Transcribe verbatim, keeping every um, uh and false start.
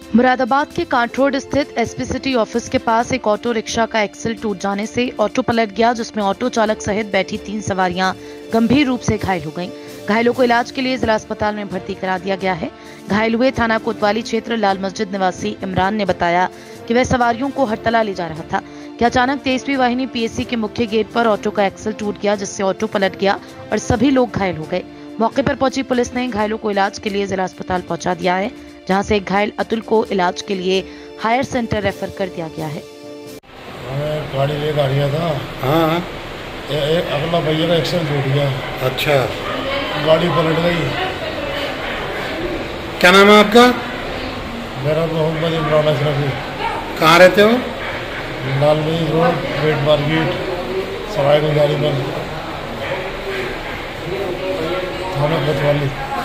मुरादाबाद के कांट रोड स्थित SP city office के पास एक ऑटो रिक्शा का एक्सल टूट जाने से ऑटो पलट गया, जिसमें ऑटो चालक सहित बैठी तीन सवारियां गंभीर रूप से घायल हो गईं। घायलों को इलाज के लिए जिला अस्पताल में भर्ती करा दिया गया है। घायल हुए थाना कोतवाली क्षेत्र लाल मस्जिद निवासी इमरान ने बताया कि वह सवारियों को हरतला ले जा रहा था कि अचानक तेईसवीं वाहिनी पीएससी के मुख्य गेट पर ऑटो का एक्सल टूट गया, जिससे ऑटो पलट गया और सभी लोग घायल हो गए। मौके पर पहुंची पुलिस ने घायलों को इलाज के लिए जिला अस्पताल पहुंचा दिया है, जहां से एक घायल अतुल को इलाज के लिए हायर सेंटर रेफर कर दिया गया है। मैं गाड़ी लेकर आ रहा था। हाँ, ए, ए, अगला भैया का एक्सीडेंट टूट गया। अच्छा, गाड़ी पलट गई। क्या नाम है आपका? मेरा मोहम्मद इमरान अशरफी। कहाँ रहते हो? लाल मस्जिद रोड, वेट मार्केट, सराय गुजारी में, थाना कोतवाली।